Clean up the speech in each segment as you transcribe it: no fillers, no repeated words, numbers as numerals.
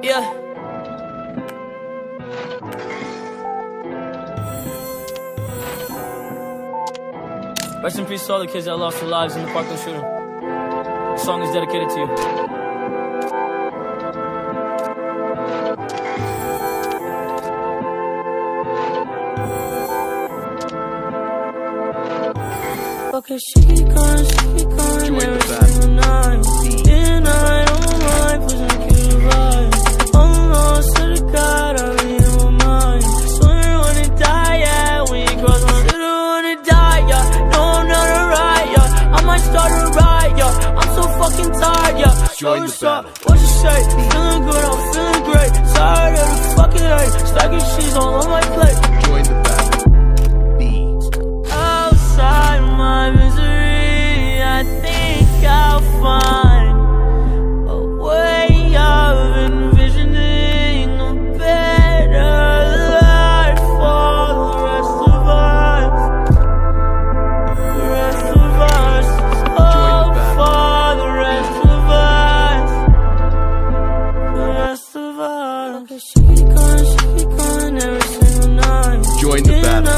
Yeah. Rest in peace to all the kids that lost their lives in the Parkland shooting. The song is dedicated to you. Okay, she keep calling every single night. And I don't mind pushing a kid to ride. Oh no, swear to God, I really in my mind. Swear I wanna die, yeah, when you cross my swear I wanna die, yeah. No, I'm not alright, yeah. I might start a riot, yeah. I'm so fucking tired, yeah. Join the battle. What you say? Feeling good, I'm feeling great. Tired of the fucking hate. Stacking cheese all on my plate. Join the battle. Outside my misery, I think I'll find a way of envisioning a better life for the rest of us. The rest of us. Oh, for the rest of us. The rest of us. Okay, she keep calling every single night. Join the battle.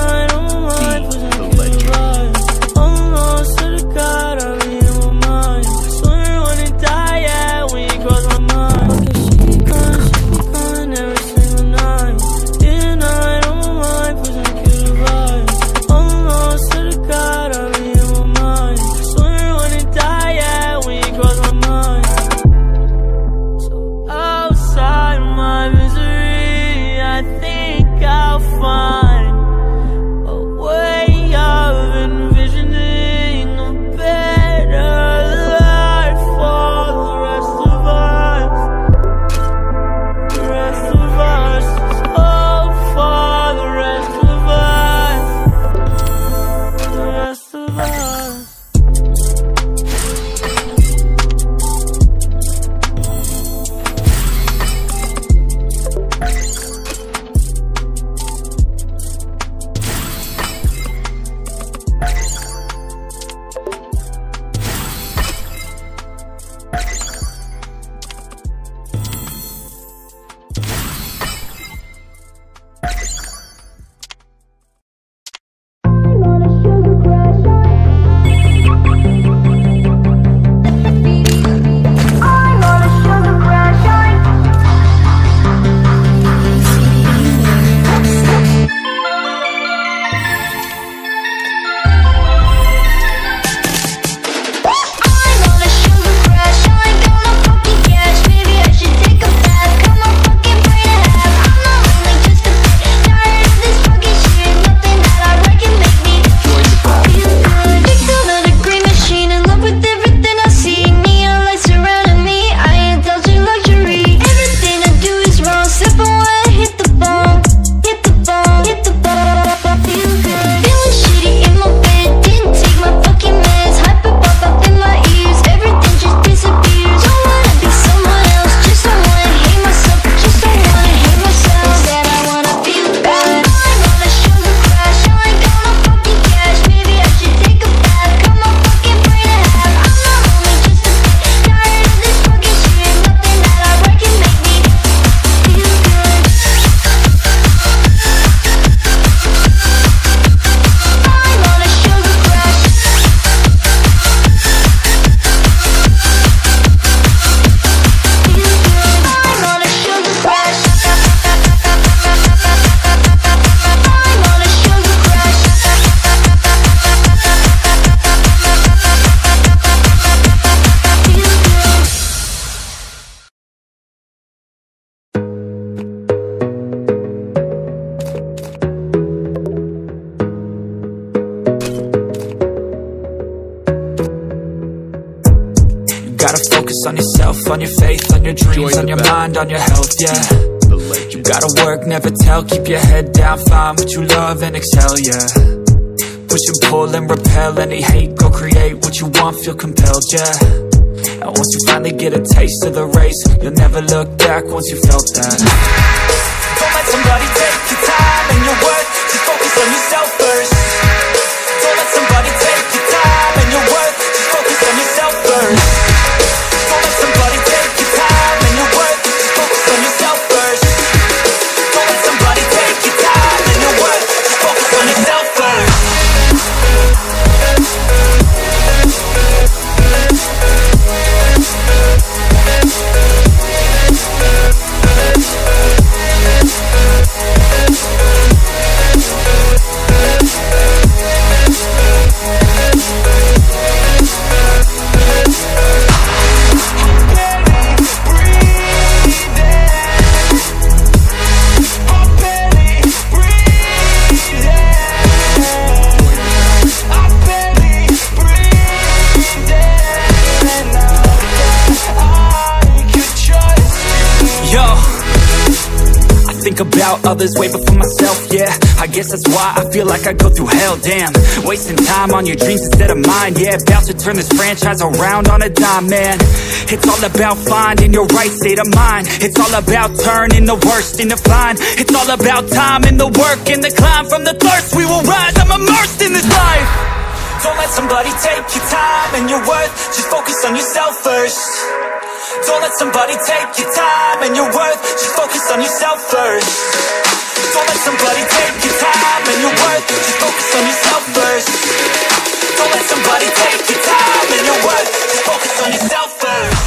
On yourself, on your faith, on your dreams, on your mind, on your health, yeah. You gotta work, never tell, keep your head down, find what you love and excel, yeah. Push and pull and repel any hate, go create what you want, feel compelled, yeah. And once you finally get a taste of the race, you'll never look back once you felt that. Don't let somebody take your time and your worth, just focus on yourself first. Don't let somebody take your time and your worth, just focus on yourself first. Don't let somebody take your time and your worth, just focus on yourself. about others way before myself, yeah. I guess that's why I feel like I go through hell, damn. Wasting time on your dreams instead of mine, yeah. About to turn this franchise around on a dime, man. It's all about finding your right state of mind. It's all about turning the worst into fine. It's all about time and the work and the climb. From the thirst we will rise, I'm immersed in this life. Don't let somebody take your time and your worth. Just focus on yourself first. Don't let somebody take your time and your worth. Just focus on yourself first. Don't let somebody take your time and your worth. Just focus on yourself first. Don't let somebody take your time and your worth. Just focus on yourself first.